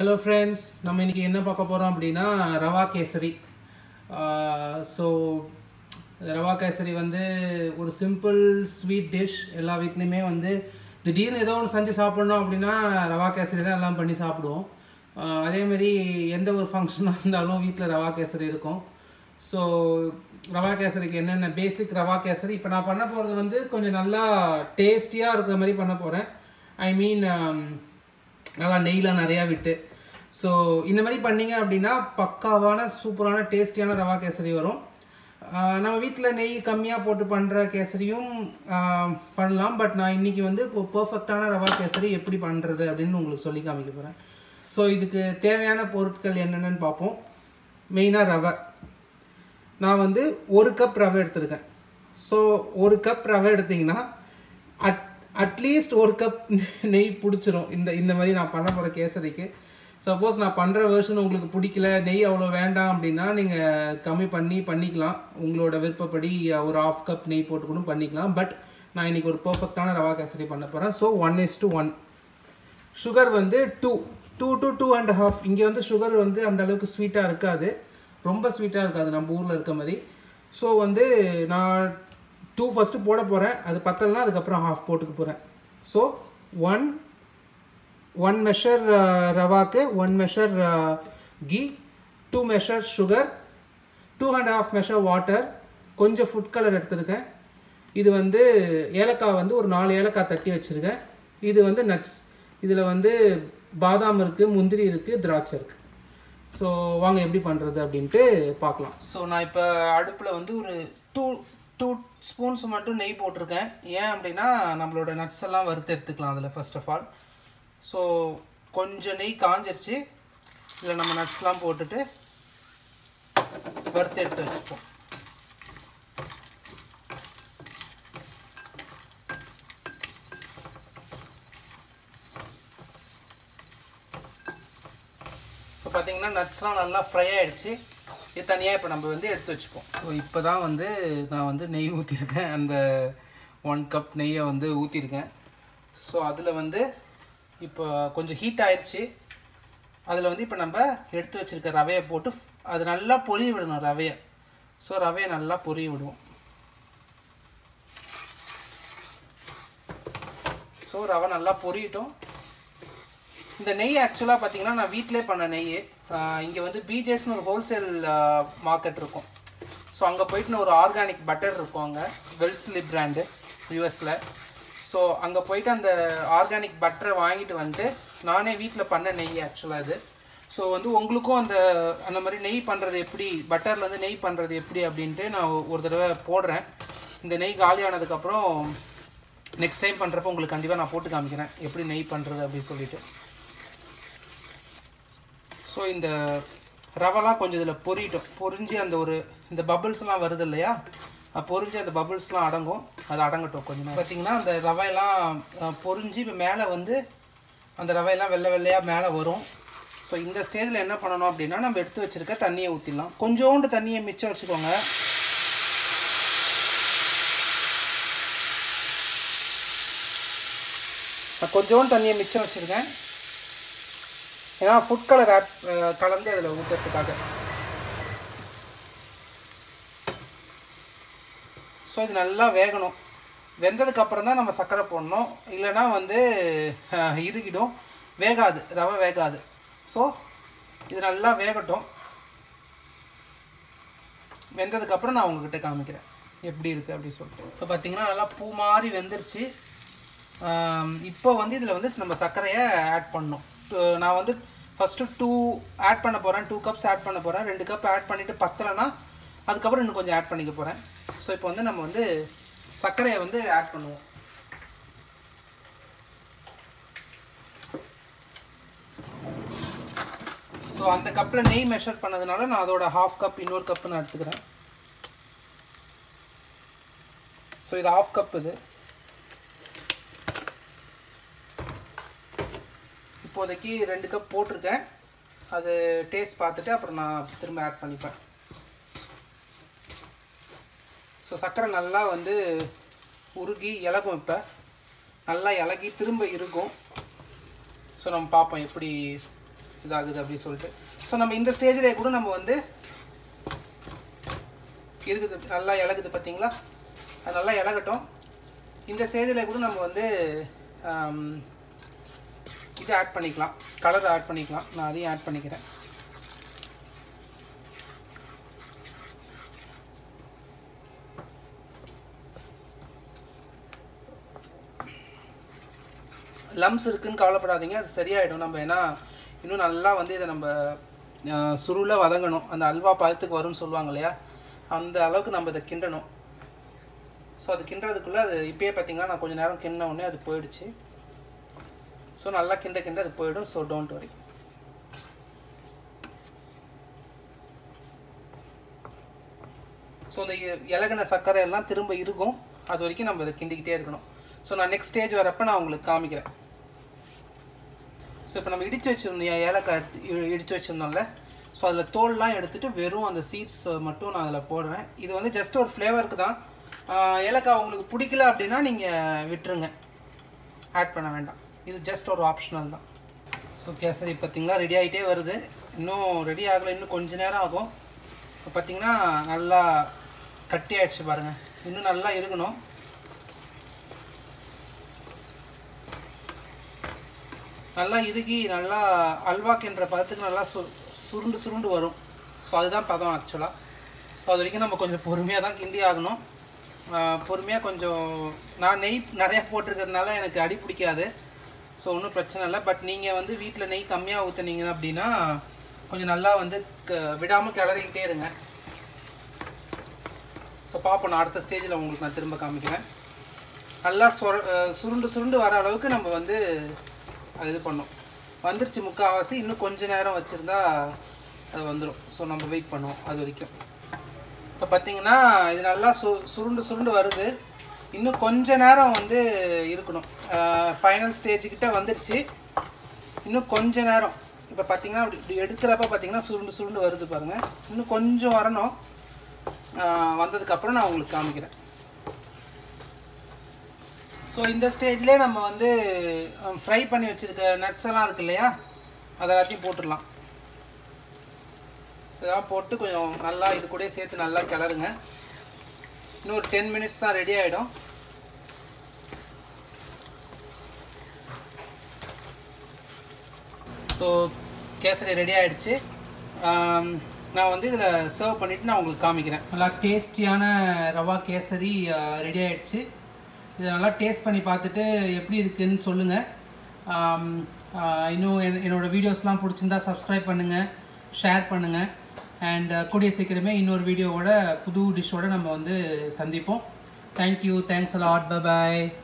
Hello friends, நம்ம இன்னைக்கு என்ன பார்க்க போறோம் அப்படினா ரவா கேசரி. So ரவா கேசரி வந்து ஒரு சிம்பிள் ஸ்வீட் டிஷ். எல்லா வீட்லயுமே வந்து திடீர்னு ஏதோ ஒன்று செஞ்சு சாப்பிடணும் அப்படினா ரவா கேசரி தான் எல்லாம் பண்ணி சாப்பிடுவோம். அதே மாதிரி எந்த ஒரு ஃபங்க்ஷனா இருந்தாலும் வீட்டில் ரவா கேசரி இருக்கும். ஸோ ரவா கேசரிக்கு என்னென்ன பேசிக் ரவா கேசரி இப்போ நான் பண்ண போகிறது வந்து கொஞ்சம் நல்லா டேஸ்டியாக இருக்கிற மாதிரி பண்ண போகிறேன். ஐ மீன் நல்லா நெய்லாம் நிறையா விட்டு. ஸோ இந்த மாதிரி பண்ணிங்க அப்படின்னா பக்காவான சூப்பரான டேஸ்டியான ரவா கேசரி வரும். நம்ம வீட்டில் நெய் கம்மியாக போட்டு பண்ணுற கேசரியும் பண்ணலாம். பட் நான் இன்றைக்கி வந்து இப்போ பர்ஃபெக்டான ரவா கேசரி எப்படி பண்ணுறது அப்படின்னு உங்களுக்கு சொல்லி காமிக்க போகிறேன். ஸோ இதுக்கு தேவையான பொருட்கள் என்னென்னு பார்ப்போம். மெயினாக ரவை. நான் வந்து 1 கப் ரவை எடுத்துருக்கேன். ஸோ 1 கப் ரவை எடுத்திங்கன்னா அட்லீஸ்ட் 1 கப் நெய் பிடிச்சிரும் இந்த மாதிரி நான் பண்ண போகிற கேசரிக்கு. சப்போஸ் நான் பண்ணுற வெர்ஷன் உங்களுக்கு பிடிக்கல, நெய் அவ்வளோ வேண்டாம் அப்படின்னா நீங்கள் கம்மி பண்ணிக்கலாம். உங்களோட விருப்பப்படி ஒரு 1/2 கப் நெய் போட்டுக்கணும் பண்ணிக்கலாம். பட் நான் இன்றைக்கி ஒரு பர்ஃபெக்டான ரவா கேசரி பண்ண போகிறேன். ஸோ 1:1. சுகர் வந்து 2 to 2.5. இங்கே வந்து சுகர் வந்து அந்த அளவுக்கு ஸ்வீட்டாக இருக்காது, ரொம்ப ஸ்வீட்டாக இருக்காது நம்ம ஊரில் இருக்க மாதிரி. ஸோ வந்து நான் 2 ஃபஸ்ட்டு போட போகிறேன். அது பத்தலைனா அதுக்கப்புறம் 1/2 போட்டுக்க போகிறேன். ஸோ 1 மெஷர் ரவாக்கு 1 மெஷர் கீ, 2 மெஷர் சுகர், 2.5 மெஷர் வாட்டர், கொஞ்சம் ஃபுட் கலர் எடுத்துருக்கேன். இது வந்து ஏலக்காய் வந்து ஒரு 4 ஏலக்காய் தட்டி வச்சுருக்கேன். இது வந்து நட்ஸ். இதில் வந்து பாதாம் இருக்குது, முந்திரி இருக்குது, திராட்சை இருக்குது. ஸோ வாங்க எப்படி பண்ணுறது அப்படின்ட்டு பார்க்கலாம். ஸோ நான் இப்போ அடுப்பில் வந்து ஒரு 2 ஸ்பூன்ஸ் மட்டும் நெய் போட்டிருக்கேன். ஏன் அப்படின்னா நம்மளோட நட்ஸ் எல்லாம் வறுத்து எடுத்துக்கலாம் அதில் ஃபர்ஸ்ட் ஆஃப் ஆல். ஸோ கொஞ்சம் நெய் காஞ்சிருச்சு. இதில் நம்ம நட்ஸ்லாம் போட்டுட்டு வறுத்து எடுத்து வச்சுப்போம். இப்போ பார்த்தீங்கன்னா நட்ஸ்லாம் நல்லா ஃப்ரை ஆகிடுச்சு. இது தனியாக இப்போ நம்ம வந்து எடுத்து வச்சுப்போம். ஸோ இப்போ தான் வந்து நான் வந்து நெய் ஊற்றிருக்கேன். அந்த 1 கப் நெய்யை வந்து ஊற்றிருக்கேன். ஸோ அதில் வந்து இப்போ கொஞ்சம் ஹீட் ஆயிடுச்சு. அதில் வந்து இப்போ நம்ம எடுத்து வச்சுருக்க ரவையை போட்டு அது நல்லா பொரிய விடணும் ரவையை. ஸோ ரவையை நல்லா பொரிய விடுவோம். ஸோ ரவை நல்லா பொரியட்டும். இந்த நெய் ஆக்சுவலாக பார்த்தீங்கன்னா நான் வீட்டிலே பண்ண நெய். இங்கே வந்து பிஜேஸ்னு ஒரு ஹோல்சேல் மார்க்கெட் இருக்கும். ஸோ அங்கே போயிட்டு ஒரு ஆர்கானிக் பட்டர் இருக்கும் அங்கே, வெல்ஸ்லி பிராண்டு யூஎஸில். ஸோ அங்கே போயிட்டு அந்த ஆர்கானிக் பட்டரை வாங்கிட்டு வந்து நானே வீட்டில் பண்ண நெய் ஆக்சுவலாக இது. ஸோ வந்து உங்களுக்கும் அந்த மாதிரி நெய் பண்ணுறது எப்படி, பட்டர்லேருந்து நெய் பண்ணுறது எப்படி அப்படின்ட்டு நான் ஒரு தடவை போடுறேன். இந்த நெய் காலியானதுக்கப்புறம் நெக்ஸ்ட் டைம் பண்ணுறப்போ உங்களுக்கு கண்டிப்பாக நான் போட்டு காமிக்கிறேன் எப்படி நெய் பண்ணுறது அப்படின்னு சொல்லிட்டு. ஸோ இந்த ரவெல்லாம் கொஞ்சம் இதில் பொரிஞ்சு அந்த இந்த பபிள்ஸ்லாம் வருது இல்லையா, பொரிஞ்சு அந்த பபிள்ஸ்லாம் அடங்கும். அது அடங்கட்டும் கொஞ்சம் நேரம். பார்த்திங்கன்னா அந்த ரவையெல்லாம் பொரிஞ்சு இப்போ மேலே வந்து அந்த ரவையெல்லாம் வெள்ளை வெள்ளையாக மேலே வரும். ஸோ இந்த ஸ்டேஜில் என்ன பண்ணணும் அப்படின்னா நம்ம எடுத்து வச்சுருக்க தண்ணியை ஊற்றிடலாம். கொஞ்சோண்டு தண்ணியை மிச்சம் வச்சுக்கோங்க. கொஞ்சோண்டு தண்ணியை மிச்சம் வச்சுருக்கேன். ஏன்னா ஃபுட் கலர் கலந்து அதில் ஊற்றுறதுக்காக. ஸோ இது நல்லா வேகணும். வெந்ததுக்கப்புறம் தான் நம்ம சர்க்கரை போடணும், இல்லைனா வந்து இறுகிடும், வேகாது, ரவை வேகாது. ஸோ இது நல்லா வேகட்டும். வெந்ததுக்கப்புறம் நான் உங்ககிட்ட காமிக்கிறேன் எப்படி இருக்குது அப்படின்னு சொல்லிட்டு. இப்போ பார்த்தீங்கன்னா நல்லா பூ மாதிரி வெந்துருச்சு. இப்போ வந்து இதில் வந்து நம்ம சர்க்கரையை ஆட் பண்ணணும். நான் வந்து ஃபஸ்ட்டு 2 ஆட் பண்ண போகிறேன், 2 கப்ஸ் ஆட் பண்ண போகிறேன். 2 கப் ஆட் பண்ணிவிட்டு பத்தலைன்னா அதுக்கப்புறம் இன்னும் கொஞ்சம் ஆட் பண்ணிக்க போகிறேன். ஸோ இப்போ வந்து நம்ம வந்து சர்க்கரையை வந்து ஆட் பண்ணுவோம். ஸோ அந்த கப்பில் நெய் மெஷர் பண்ணதுனால நான் அதோட 1/2 கப் இன்னொரு கப்பு நான் எடுத்துக்கிறேன். ஸோ இது 1/2 கப். இது இப்போதைக்கு 2 கப் போட்டிருக்கேன். அது டேஸ்ட் பார்த்துட்டு அப்புறம் நான் திரும்ப ஆட் பண்ணிப்பேன். ஸோ சர்க்கரை நல்லா வந்து உருகி இலகும். இப்போ நல்லா இலகி திரும்ப இருக்கும். ஸோ நம்ம பார்ப்போம் எப்படி இதாகுது அப்படின்னு சொல்லிட்டு. ஸோ நம்ம இந்த ஸ்டேஜில் கூட நம்ம வந்து இருக்குது, நல்லா இலகுது பார்த்தீங்களா, அது நல்லா இலகட்டும். இந்த ஸ்டேஜில் கூட நம்ம வந்து இது ஆட் பண்ணிக்கலாம், கலர் ஆட் பண்ணிக்கலாம். நான் அதையும் ஆட் பண்ணிக்கிறேன். லம்ஸ் இருக்குன்னு கவலைப்படாதீங்க, அது சரியாயிடும். நம்ம ஏன்னா இன்னும் நல்லா வந்து இதை நம்ம சுருள வதங்கணும், அந்த அல்வா பதத்துக்கு வரும்னு சொல்லுவாங்க இல்லையா, அந்த அளவுக்கு நம்ம இதை கிண்டணும். ஸோ அது கிண்டுறதுக்குள்ளே அது இப்போயே பார்த்தீங்கன்னா நான் கொஞ்சம் நேரம் கிண்ட உடனே அது போயிடுச்சு. ஸோ நல்லா கிண்ட அது போயிடும். So don't worry. ஸோ இந்த இலகுன சர்க்கரை எல்லாம் திரும்ப இருக்கும், அது வரைக்கும் நம்ம இதை கிண்டிக்கிட்டே இருக்கணும். ஸோ நான் நெக்ஸ்ட் ஸ்டேஜ் வரப்போ நான் உங்களுக்கு காமிக்கிறேன். ஸோ இப்போ நம்ம இடித்து வச்சுருந்தோம், ஏலக்காய் இடித்து வச்சுருந்தோம்ல, ஸோ அதில் தோல்லாம் எடுத்துகிட்டு வெறும் அந்த சீட்ஸ் மட்டும் நான் அதில் போடுறேன். இது வந்து ஜஸ்ட் ஒரு ஃப்ளேவருக்கு தான். ஏலக்காய் உங்களுக்கு பிடிக்கல அப்படின்னா நீங்கள் விட்டுருங்க, ஆட் பண்ண வேண்டாம். இது ஜஸ்ட் ஒரு ஆப்ஷனல் தான். ஸோ கேசரி பார்த்திங்களா ரெடி ஆகிட்டே வருது. இன்னும் ரெடி ஆகலை, இன்னும் கொஞ்சம் நேரம் ஆகும். இப்போ பார்த்திங்கன்னா நல்லா கட்டி ஆகிடுச்சு பாருங்கள், இன்னும் நல்லா இருக்கணும். நல்லா இறுகி நல்லா அல்வாக்குன்ற பதத்துக்கு நல்லா சுருண்டு வரும். ஸோ அதுதான் பதம் ஆக்சுவலாக. ஸோ அது வரைக்கும் நம்ம கொஞ்சம் பொறுமையாக தான் கிண்டி ஆகணும். பொறுமையாக கொஞ்சம், நான் நெய் நிறையா போட்டிருக்கிறதுனால எனக்கு அடி பிடிக்காது. ஸோ ஒன்றும் பிரச்சனை இல்லை. பட் நீங்கள் வந்து வீட்டில் நெய் கம்மியாக ஊற்றுனீங்க அப்படின்னா கொஞ்சம் நல்லா வந்து விடாமல் கிளறிக்கிட்டே இருங்க. ஸோ பார்ப்போம், நான் அடுத்த ஸ்டேஜில் உங்களுக்கு நான் திரும்ப காமிக்கிறேன். நல்லா சுருண்டு வர அளவுக்கு நம்ம வந்து அது இது பண்ணோம். வந்துருச்சு முக்கால்வாசி, இன்னும் கொஞ்சம் நேரம் வச்சுருந்தா அது வந்துடும். ஸோ நம்ம வெயிட் பண்ணுவோம் அது வரைக்கும். இப்போ பார்த்திங்கன்னா இது நல்லா சுருண்டு வருது. இன்னும் கொஞ்ச நேரம் வந்து இருக்கணும். ஃபைனல் ஸ்டேஜுக்கிட்ட வந்துடுச்சு, இன்னும் கொஞ்ச நேரம். இப்போ பார்த்திங்கன்னா இப்படி எடுக்கிறப்ப பார்த்திங்கன்னா சுருண்டு வருது பாருங்கள். இன்னும் கொஞ்சம் வரணும். வந்ததுக்கப்புறம் நான் உங்களுக்கு காமிக்கிறேன். ஸோ இந்த ஸ்டேஜ்லேயே நம்ம வந்து ஃப்ரை பண்ணி வச்சுருக்க நட்ஸ் எல்லாம் இருக்குது இல்லையா, அதெல்லாத்தையும் போட்டுடலாம். இதெல்லாம் போட்டு கொஞ்சம் நல்லா இது கூட சேர்த்து நல்லா கிளறுங்க. இன்னும் ஒரு 10 மினிட்ஸ் தான் ரெடி ஆகிடும். ஸோ கேசரி ரெடி ஆகிடுச்சு. நான் வந்து இதில் சர்வ் பண்ணிவிட்டு நான் உங்களுக்கு காமிக்கிறேன். நல்லா டேஸ்டியான ரவா கேசரி ரெடி ஆகிடுச்சு. இதை நல்லா டேஸ்ட் பண்ணி பார்த்துட்டு எப்படி இருக்குதுன்னு சொல்லுங்கள். இன்னும் என்னோடய வீடியோஸ்லாம் பிடிச்சிருந்தா சப்ஸ்கிரைப் பண்ணுங்கள், ஷேர் பண்ணுங்கள். அண்ட் கூடிய சீக்கிரமே இன்னொரு வீடியோவோட புது டிஷ்ஷோடு நம்ம வந்து சந்திப்போம். Thank you, thanks a lot, bye bye.